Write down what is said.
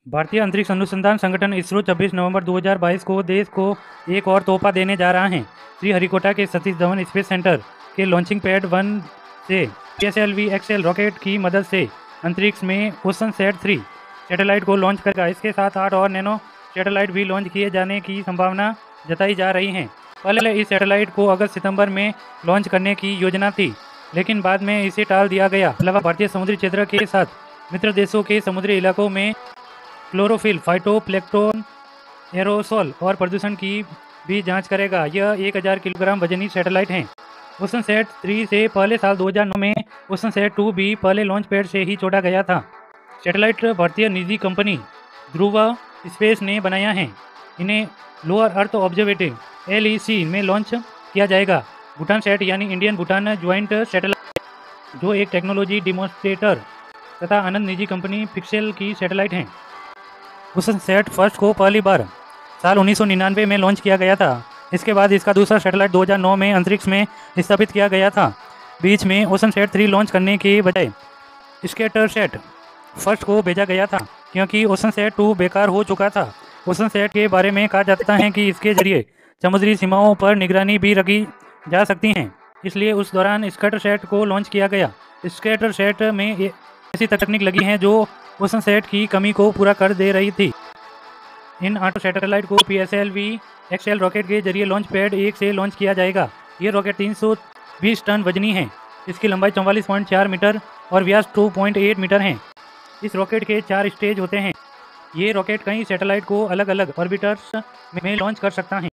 भारतीय अंतरिक्ष अनुसंधान संगठन इसरो 26 नवंबर 2022 को देश को एक और तोहफा देने जा रहा है। श्रीहरिकोटा के सतीश धवन स्पेस सेंटर के लॉन्चिंग पैड 1 से PSLV-XL रॉकेट की मदद से अंतरिक्ष में OceanSat-3 सैटेलाइट को लॉन्च करेगा। इसके साथ 8 और नैनो सैटेलाइट भी लॉन्च किए जाने की संभावना जताई जा रही है। पहले इस सैटेलाइट को अगस्त-सितंबर में लॉन्च करने की योजना थी, लेकिन बाद में इसे टाल दिया गया। अलावा भारतीय समुद्री क्षेत्र के साथ मित्र देशों के समुद्री इलाकों में क्लोरोफिल, फाइटोप्लैंक्टन, एरोसोल और प्रदूषण की भी जांच करेगा। यह 1000 किलोग्राम वजनी सैटेलाइट है। OceanSat-3 से पहले साल 2009 में OceanSat-2 भी पहले लॉन्च पैड से ही छोड़ा गया था। सैटेलाइट भारतीय निजी कंपनी ध्रुव स्पेस ने बनाया है। इन्हें लोअर अर्थ ऑब्जर्वेटरी LEC में लॉन्च किया जाएगा। भूटान सेट यानी इंडियन भूटान ज्वाइंट सैटेलाइट, जो एक टेक्नोलॉजी डिमोन्स्ट्रेटर तथा आनंद निजी कंपनी पिक्सेल की सैटेलाइट है। OceanSat फर्स्ट को पहली बार साल 1999 में लॉन्च किया गया था। इसके बाद इसका दूसरा सैटेलाइट 2009 में अंतरिक्ष में स्थापित किया गया था। बीच में OceanSat-3 लॉन्च करने के बजाय स्कैटरसैट फर्स्ट को भेजा गया था, क्योंकि OceanSat-2 बेकार हो चुका था। OceanSat के बारे में कहा जाता है कि इसके जरिए समुद्री सीमाओं पर निगरानी भी रखी जा सकती है, इसलिए उस दौरान स्कैटरसैट को लॉन्च किया गया। स्कैटरसैट में ऐसी तकनीक लगी है जो OceanSat की कमी को पूरा कर दे रही थी। इन 8 सैटेलाइट को PSLV-XL रॉकेट के जरिए लॉन्च पैड 1 से लॉन्च किया जाएगा। ये रॉकेट 320 टन वजनी है। इसकी लंबाई 44.4 मीटर और व्यास 2.8 मीटर है। इस रॉकेट के 4 स्टेज होते हैं। ये रॉकेट कई सैटेलाइट को अलग अलग ऑर्बिटर्स में लॉन्च कर सकता है।